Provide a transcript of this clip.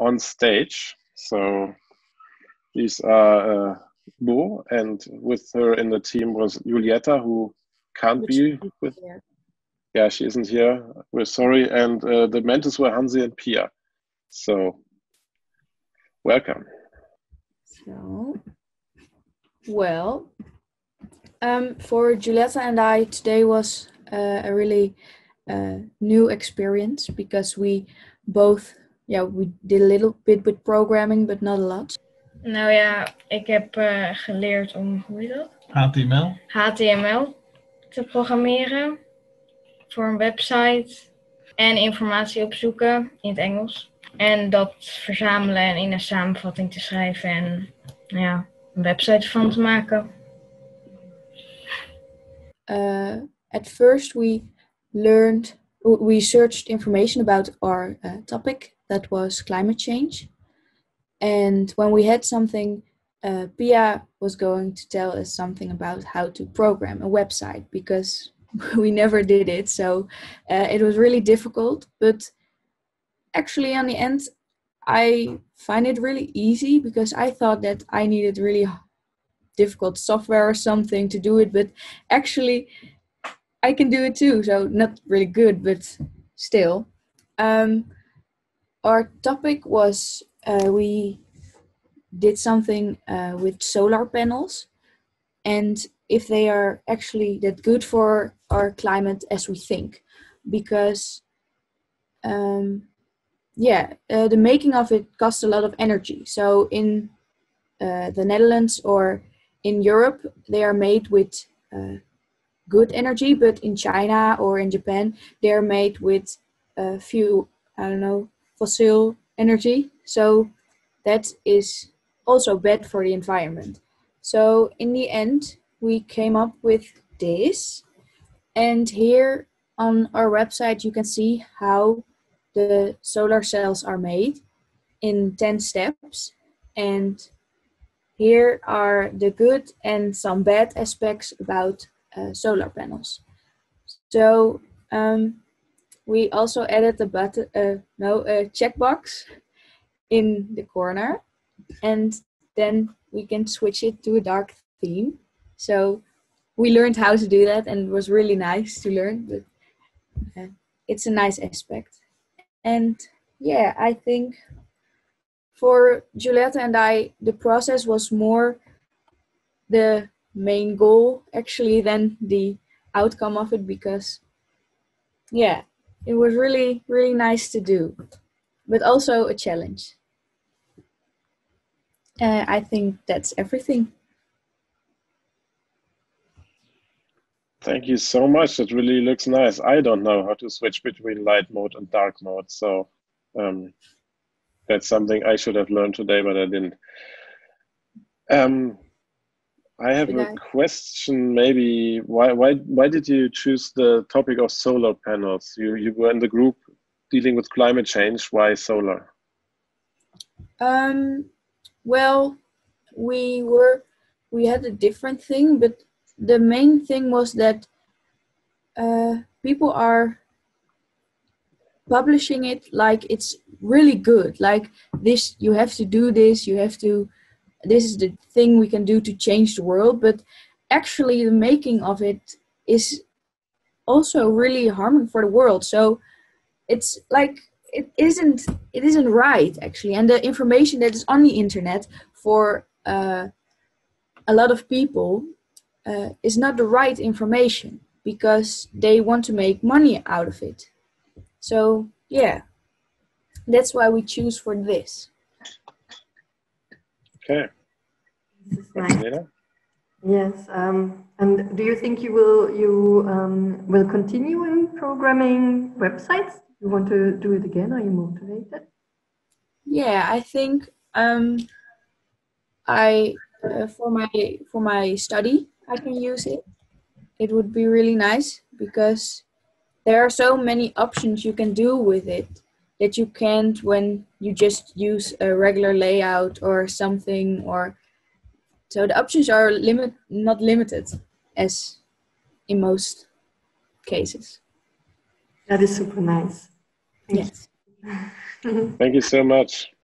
on stage. So these are Bo, and with her in the team was Julieta, who can't be with. Yeah, she isn't here. We're sorry. And the mentors were Hansi and Pia. So, welcome. So, well, for Julieta and I, today was a really new experience because we both, we did a little bit with programming, but not a lot. Nou ja, ik heb geleerd om, hoe heet dat? HTML te programmeren voor een website en informatie opzoeken in het Engels. En dat verzamelen en in een samenvatting te schrijven en ja, een website van te maken. At first we searched information about our topic, that was climate change. And when we had something, Pia was going to tell us something about how to program a website because we never did it. So it was really difficult, but actually on the end, I find it really easy because I thought that I needed really difficult software or something to do it, but actually I can do it too. So not really good, but still. Our topic was we did something with solar panels and if they are actually that good for our climate as we think, because the making of it costs a lot of energy. So in the Netherlands or in Europe, they are made with good energy, but in China or in Japan, they are made with fossil energy. So that is also bad for the environment. So in the end, we came up with this. And here on our website, you can see how the solar cells are made in 10 steps. And here are the good and some bad aspects about solar panels. So we also added a checkbox in the corner, and then we can switch it to a dark theme. So we learned how to do that, and it was really nice to learn, but it's a nice aspect. And yeah, I think for Julieta and I, the process was more the main goal actually than the outcome of it, because yeah, it was really, really nice to do, but also a challenge. I think that's everything. Thank you so much. That really looks nice. I don't know how to switch between light mode and dark mode. So that's something I should have learned today, but I didn't. I have a question, maybe. Why did you choose the topic of solar panels? You were in the group dealing with climate change. Why solar? Well, we had a different thing, but the main thing was that people are publishing it like it's really good. Like this, you have to do this, this is the thing we can do to change the world. But actually the making of it is also really harming for the world. So it's like, it isn't right actually. And the information that is on the internet for a lot of people is not the right information, because they want to make money out of it. So yeah, that's why we choose for this. Okay. Nice. Yes. And do you think you will continue in programming websites? You want to do it again? Are you motivated? Yeah, I think for my study I can use it. It would be really nice because there are so many options you can do with it that you can't when you just use a regular layout or something. Or so the options are not limited as in most cases. That is super nice. Yes. Thank you so much.